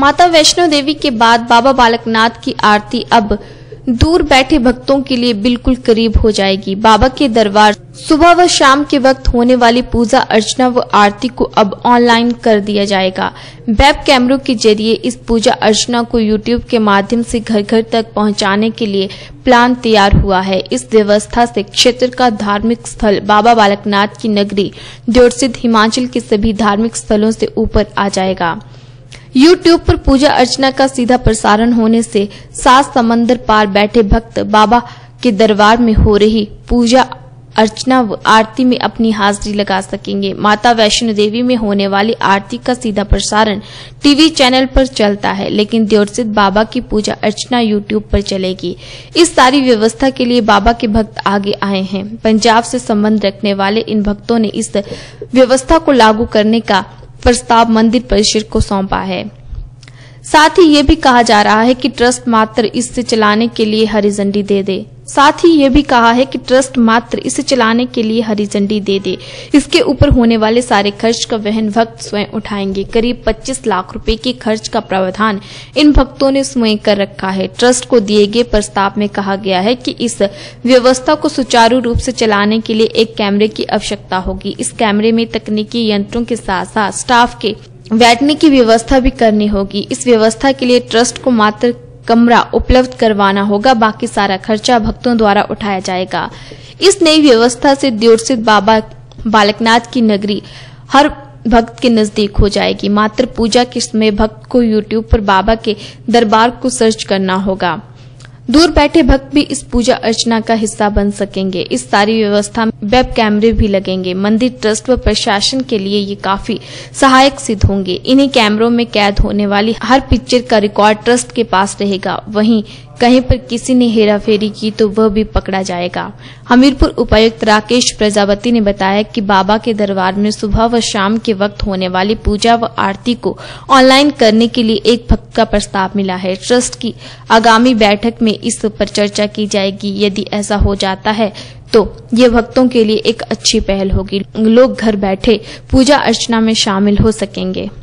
माता वैष्णो देवी के बाद बाबा बालकनाथ की आरती अब दूर बैठे भक्तों के लिए बिल्कुल करीब हो जाएगी। बाबा के दरबार सुबह व शाम के वक्त होने वाली पूजा अर्चना व आरती को अब ऑनलाइन कर दिया जाएगा। वेब कैमरों के जरिए इस पूजा अर्चना को यूट्यूब के माध्यम से घर घर तक पहुंचाने के लिए प्लान तैयार हुआ है। इस व्यवस्था से क्षेत्र का धार्मिक स्थल बाबा बालकनाथ की नगरी देवसिद्ध हिमाचल के सभी धार्मिक स्थलों से ऊपर आ जाएगा। YouTube पर पूजा अर्चना का सीधा प्रसारण होने से 7 समंदर पार बैठे भक्त बाबा के दरबार में हो रही पूजा अर्चना व आरती में अपनी हाजिरी लगा सकेंगे। माता वैष्णो देवी में होने वाली आरती का सीधा प्रसारण टीवी चैनल पर चलता है, लेकिन देवसिद्ध बाबा की पूजा अर्चना YouTube पर चलेगी। इस सारी व्यवस्था के लिए बाबा के भक्त आगे आए हैं। पंजाब से संबंध रखने वाले इन भक्तों ने इस व्यवस्था को लागू करने का प्रस्ताव मंदिर परिषद को सौंपा है। साथ ही ये भी कहा जा रहा है कि ट्रस्ट मात्र इसे चलाने के लिए हरी झंडी दे दे। इसके ऊपर होने वाले सारे खर्च का वहन भक्त स्वयं उठाएंगे। करीब 25 लाख रुपए के खर्च का प्रावधान इन भक्तों ने स्वयं कर रखा है। ट्रस्ट को दिए गए प्रस्ताव में कहा गया है कि इस व्यवस्था को सुचारू रूप से चलाने के लिए एक कैमरे की आवश्यकता होगी। इस कैमरे में तकनीकी यंत्रों के साथ साथ स्टाफ के बैठने की व्यवस्था भी करनी होगी। इस व्यवस्था के लिए ट्रस्ट को मात्र कमरा उपलब्ध करवाना होगा, बाकी सारा खर्चा भक्तों द्वारा उठाया जाएगा। इस नई व्यवस्था से देवसिद्ध बाबा बालकनाथ की नगरी हर भक्त के नजदीक हो जाएगी। मात्र पूजा के समय भक्त को YouTube पर बाबा के दरबार को सर्च करना होगा। दूर बैठे भक्त भी इस पूजा अर्चना का हिस्सा बन सकेंगे। इस सारी व्यवस्था में वेब कैमरे भी लगेंगे। मंदिर ट्रस्ट व प्रशासन के लिए ये काफी सहायक सिद्ध होंगे। इन्हीं कैमरों में कैद होने वाली हर पिक्चर का रिकॉर्ड ट्रस्ट के पास रहेगा। वहीं कहीं पर किसी ने हेराफेरी की तो वह भी पकड़ा जाएगा। हमीरपुर उपायुक्त राकेश प्रजापति ने बताया कि बाबा के दरबार में सुबह व शाम के वक्त होने वाली पूजा व आरती को ऑनलाइन करने के लिए एक भक्त का प्रस्ताव मिला है। ट्रस्ट की आगामी बैठक में इस पर चर्चा की जाएगी। यदि ऐसा हो जाता है तो ये भक्तों के लिए एक अच्छी पहल होगी। लोग घर बैठे पूजा अर्चना में शामिल हो सकेंगे।